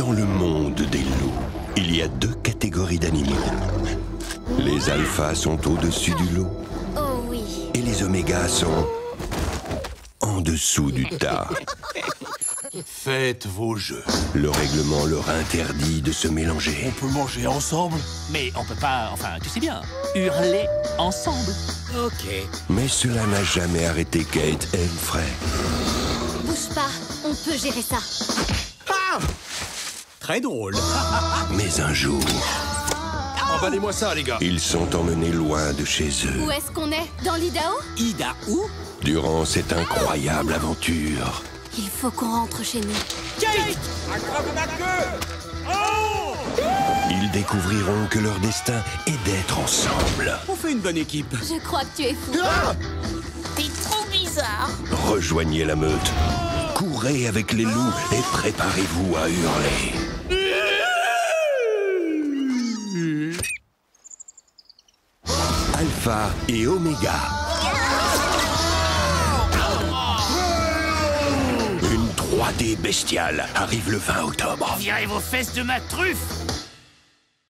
Dans le monde des loups, il y a deux catégories d'animaux. Les alphas sont au-dessus du lot. Oh oui. Et les omégas sont en dessous du tas. Faites vos jeux. Le règlement leur interdit de se mélanger. On peut manger ensemble. Mais on peut pas, enfin, tu sais bien, hurler ensemble. Ok. Mais cela n'a jamais arrêté Kate et Fred. Bouge pas, on peut gérer ça. Ah! Très drôle. Mais un jour, Emballez-moi ça, les gars. ils sont emmenés loin de chez eux. Où est-ce qu'on est? Dans l'Idaho? Ida où? Durant cette incroyable aventure, Il faut qu'on rentre chez nous. Kate! Attrape ma queue! Oh! ils découvriront que leur destin est d'être ensemble. On fait une bonne équipe. Je crois que tu es fou. T'es trop bizarre. Rejoignez la meute, courez avec les loups et préparez-vous à hurler. Alpha et Oméga. Une 3D bestiale arrive le 20 octobre. Virez vos fesses de ma truffe.